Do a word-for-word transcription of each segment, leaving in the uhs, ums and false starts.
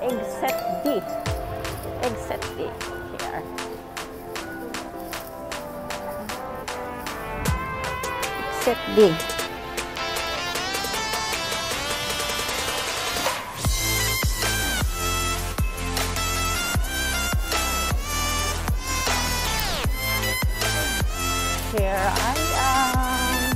exit D. Exit D. Here. Exit D. Here I am.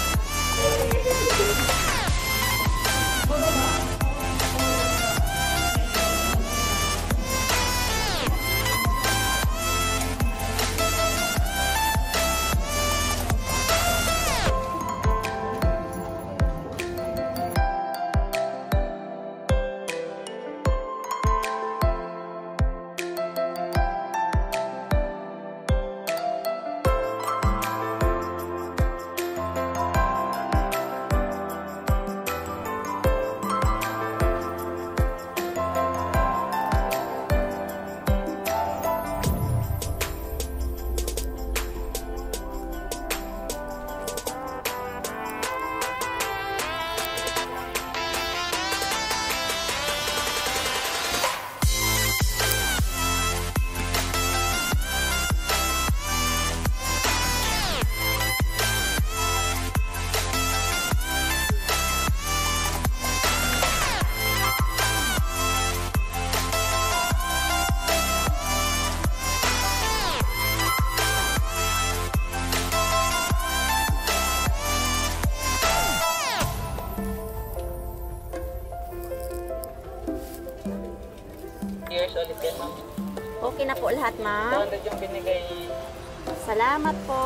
Years ulit yan, ma'am. Okay na po lahat, ma'am. two hundred yung binigay. Salamat po.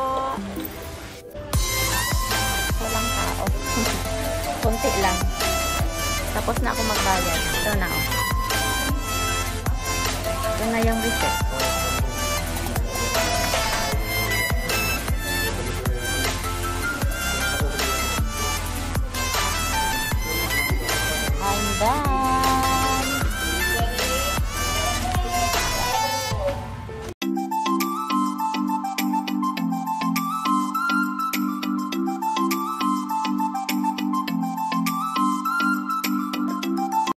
Walang tao. Kunti lang. Tapos na ako magbayad. Ito na, oh. Ito na yung receipt.